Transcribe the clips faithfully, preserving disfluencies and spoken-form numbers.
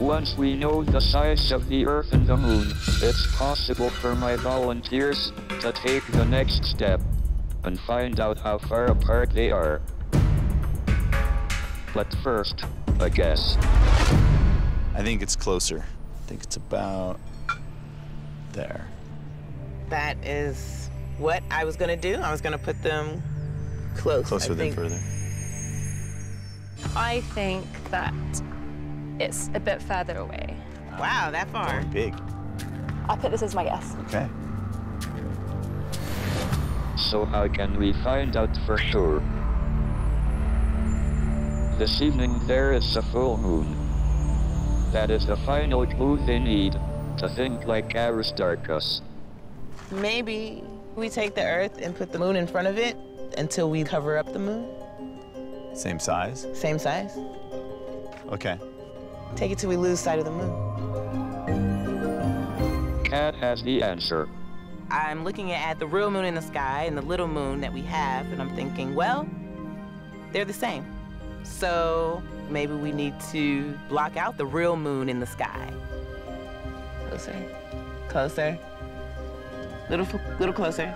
Once we know the size of the Earth and the Moon, it's possible for my volunteers to take the next step and find out how far apart they are. But first, a guess. I think it's closer. I think it's about there. That is what I was gonna do. I was gonna put them close. Closer than further. I think that it's a bit further away. Wow, that far. Going big. I'll put this as my guess. Okay. So how can we find out for sure? This evening there is a full moon. That is the final clue they need to think like Aristarchus. Maybe we take the Earth and put the moon in front of it until we cover up the moon. Same size? Same size. Okay. Take it till we lose sight of the moon. Cat has the answer. I'm looking at the real moon in the sky and the little moon that we have, and I'm thinking, well, they're the same. So maybe we need to block out the real moon in the sky. Closer, closer, little, little closer.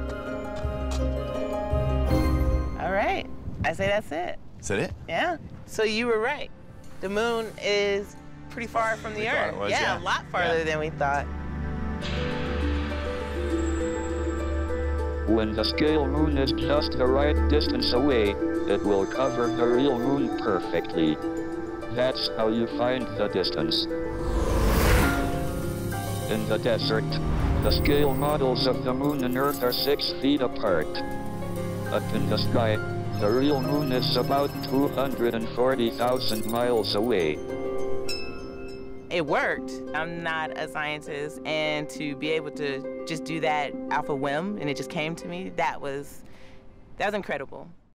All right, I say that's it. Is that it? Yeah, so you were right. The moon is pretty far from the We Earth. thought it was, yeah, yeah. a lot farther Yeah. than we thought. When the scale moon is just the right distance away, it will cover the real moon perfectly. That's how you find the distance. In the desert, the scale models of the moon and Earth are six feet apart. Up in the sky, the real moon is about two hundred forty thousand miles away. It worked. I'm not a scientist, and to be able to just do that off a whim, and it just came to me, that was, that was incredible.